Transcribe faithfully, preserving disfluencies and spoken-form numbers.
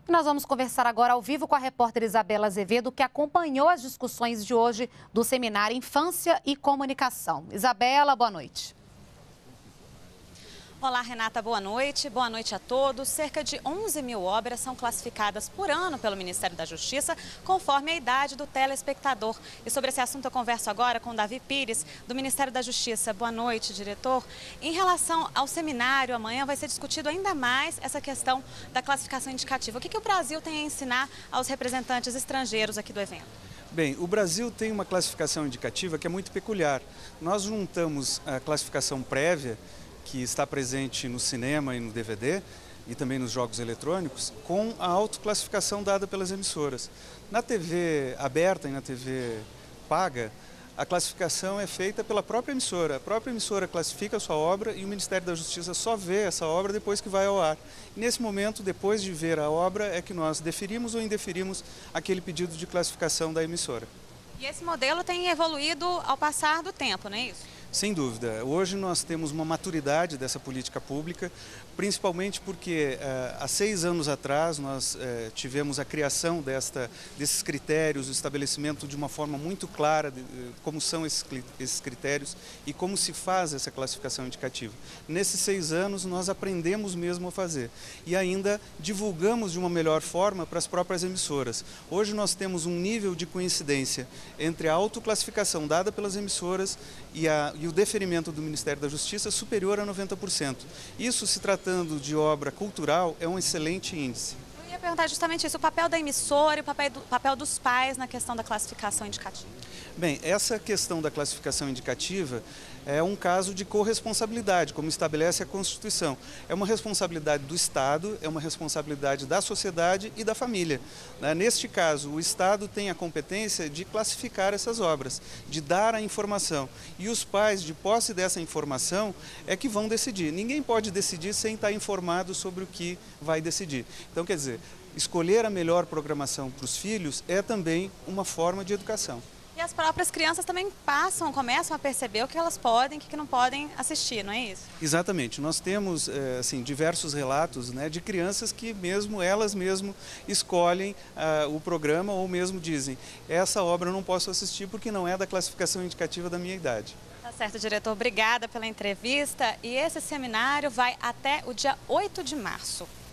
Nós vamos conversar agora ao vivo com a repórter Isabela Azevedo, que acompanhou as discussões de hoje do seminário Infância e Comunicação. Isabela, boa noite. Olá, Renata, boa noite. Boa noite a todos. Cerca de onze mil obras são classificadas por ano pelo Ministério da Justiça, conforme a idade do telespectador. E sobre esse assunto eu converso agora com Davi Pires, do Ministério da Justiça. Boa noite, diretor. Em relação ao seminário, amanhã vai ser discutido ainda mais essa questão da classificação indicativa. O que, que o Brasil tem a ensinar aos representantes estrangeiros aqui do evento? Bem, o Brasil tem uma classificação indicativa que é muito peculiar. Nós juntamos a classificação prévia, que está presente no cinema e no D V D e também nos jogos eletrônicos, com a autoclassificação dada pelas emissoras. Na T V aberta e na T V paga, a classificação é feita pela própria emissora. A própria emissora classifica a sua obra e o Ministério da Justiça só vê essa obra depois que vai ao ar. E nesse momento, depois de ver a obra, é que nós deferimos ou indeferimos aquele pedido de classificação da emissora. E esse modelo tem evoluído ao passar do tempo, não é isso? Sem dúvida. Hoje nós temos uma maturidade dessa política pública, principalmente porque eh, há seis anos atrás nós eh, tivemos a criação desta, desses critérios, o estabelecimento de uma forma muito clara de, de como são esses, esses critérios e como se faz essa classificação indicativa. Nesses seis anos nós aprendemos mesmo a fazer e ainda divulgamos de uma melhor forma para as próprias emissoras. Hoje nós temos um nível de coincidência entre a autoclassificação dada pelas emissoras e, a, e o deferimento do Ministério da Justiça superior a noventa por cento. Isso, se tratando de obra cultural, é um excelente índice. Eu ia perguntar justamente isso, o papel da emissora e o papel, do, papel dos pais na questão da classificação indicativa. Bem, essa questão da classificação indicativa é um caso de corresponsabilidade, como estabelece a Constituição. É uma responsabilidade do Estado, é uma responsabilidade da sociedade e da família. Neste caso, o Estado tem a competência de classificar essas obras, de dar a informação. E os pais, de posse dessa informação, é que vão decidir. Ninguém pode decidir sem estar informado sobre o que vai decidir. Então, quer dizer, escolher a melhor programação para os filhos é também uma forma de educação. E as próprias crianças também passam, começam a perceber o que elas podem e o que não podem assistir, não é isso? Exatamente. Nós temos é, assim, diversos relatos, né, de crianças que mesmo elas mesmo escolhem uh, o programa ou mesmo dizem: essa obra eu não posso assistir porque não é da classificação indicativa da minha idade. Tá certo, diretor. Obrigada pela entrevista. E esse seminário vai até o dia oito de março.